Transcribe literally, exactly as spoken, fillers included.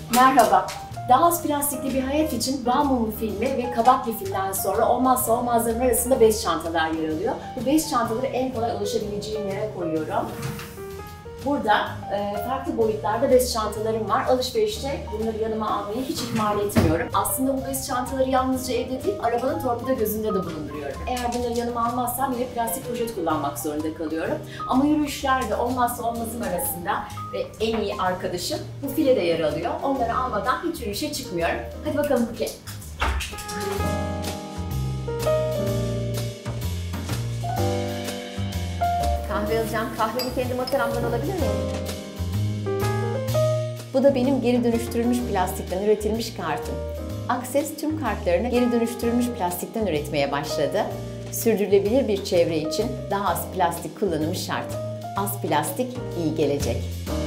Merhaba. Daha az plastikli bir hayat için Bağ Mumu filmi ve Kabak Lif'inden sonra olmazsa olmazların arasında bez çantalar yer alıyor. Bu bez çantaları en kolay ulaşabileceğim yere koyuyorum. Burada e, farklı boyutlarda bez çantalarım var. Alışverişte bunları yanıma almayı hiç ihmal etmiyorum. Aslında bu bez çantaları yalnızca evde değil, arabanın torpido gözünde de bulunduruyorum. Eğer bunları yanıma almazsam yine plastik poşet kullanmak zorunda kalıyorum. Ama yürüyüşlerde olmazsa olmazım arasında ve en iyi arkadaşım bu file de yer alıyor. Onları almadan hiç yürüyüşe çıkmıyorum. Hadi bakalım Buket. Kahve alacağım. Kahvemi kendi mataramdan alabilir miyim? Bu da benim geri dönüştürülmüş plastikten üretilmiş kartım. Akses tüm kartlarını geri dönüştürülmüş plastikten üretmeye başladı. Sürdürülebilir bir çevre için daha az plastik kullanımı şart. Az plastik, iyi gelecek.